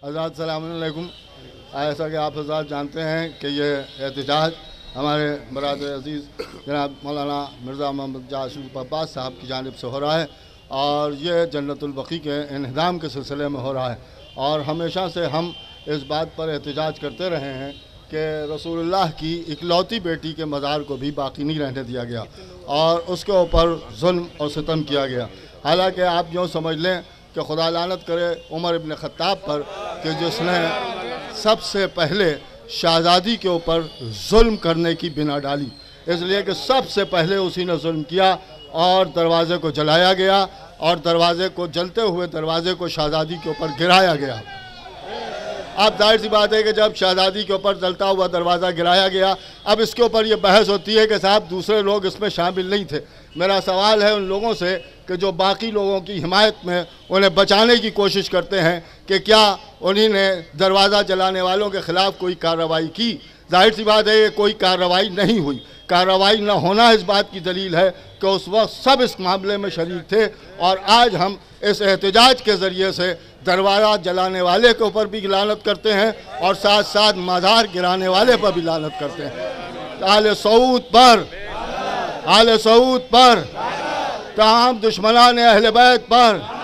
हज़रात सलाम अलैकुम। ऐसा कि आप हज़रात जानते हैं कि ये एहतजाज हमारे बरादर अज़ीज़ जनाब मौलाना मिर्ज़ा मोहम्मद जासूस अब्बास साहब की जानिब से हो रहा है और ये जन्नतुल बक़ी के इन्हिदाम के सिलसिले में हो रहा है। और हमेशा से हम इस बात पर एहतजाज करते रहे हैं कि रसूलुल्लाह की इकलौती बेटी के मज़ार को भी बाकी नहीं रहने दिया गया और उसके ऊपर जुल्म और सितम किया गया। हालांकि आप यूँ समझ लें कि खुदा लानत करे उमर इब्न ख़त्ताब पर कि जिसने सबसे पहले शहज़ादी के ऊपर जुल्म करने की बिना डाली, इसलिए कि सबसे पहले उसी ने जुल्म किया और दरवाज़े को जलाया गया और दरवाज़े को जलते हुए दरवाज़े को शहज़ादी के ऊपर गिराया गया। अब जाहिर सी बात है कि जब शहज़ादी के ऊपर जलता हुआ दरवाज़ा गिराया गया, अब इसके ऊपर ये बहस होती है कि साहब दूसरे लोग इसमें शामिल नहीं थे। मेरा सवाल है उन लोगों से कि जो बाकी लोगों की हिमायत में उन्हें बचाने की कोशिश करते हैं कि क्या उन्हीं ने दरवाज़ा जलाने वालों के ख़िलाफ़ कोई कार्रवाई की? जाहिर सी बात है ये कोई कार्रवाई नहीं हुई। कार्रवाई न होना इस बात की दलील है कि उस वक्त सब इस मामले में शरीक थे और आज हम इस एहतजाज के ज़रिए से दरवाज़ा जलाने वाले के ऊपर भी लानत करते हैं और साथ साथ मज़ार गिराने वाले पर भी लानत करते हैं। आले सऊद पर, तमाम दुश्मनान अहले बैत पर